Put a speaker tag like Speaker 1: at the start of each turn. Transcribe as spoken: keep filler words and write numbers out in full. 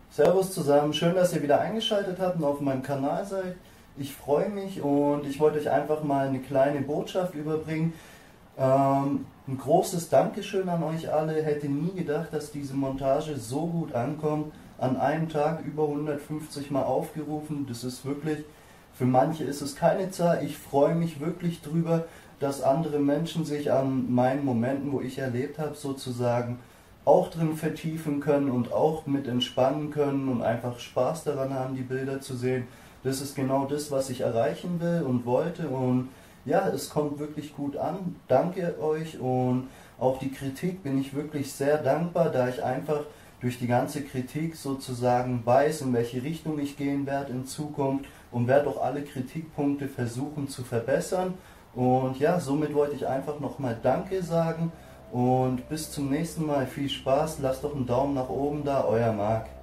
Speaker 1: Servus zusammen, schön, dass ihr wieder eingeschaltet habt und auf meinem Kanal seid. Ich freue mich und ich wollte euch einfach mal eine kleine Botschaft überbringen. Ähm, ein großes Dankeschön an euch alle. Hätte nie gedacht, dass diese Montage so gut ankommt. An einem Tag über hundertfünfzig Mal aufgerufen. Das ist wirklich, für manche ist es keine Zahl. Ich freue mich wirklich drüber, dass andere Menschen sich an meinen Momenten, wo ich erlebt habe, sozusagen auch drin vertiefen können und auch mit entspannen können und einfach Spaß daran haben, die Bilder zu sehen. Das ist genau das, was ich erreichen will und wollte, und ja, es kommt wirklich gut an. Danke euch, und auch die Kritik bin ich wirklich sehr dankbar, da ich einfach durch die ganze Kritik sozusagen weiß, in welche Richtung ich gehen werde in Zukunft, und werde auch alle Kritikpunkte versuchen zu verbessern. Und ja, somit wollte ich einfach nochmal Danke sagen. Und bis zum nächsten Mal, viel Spaß, lasst doch einen Daumen nach oben da, euer Marc.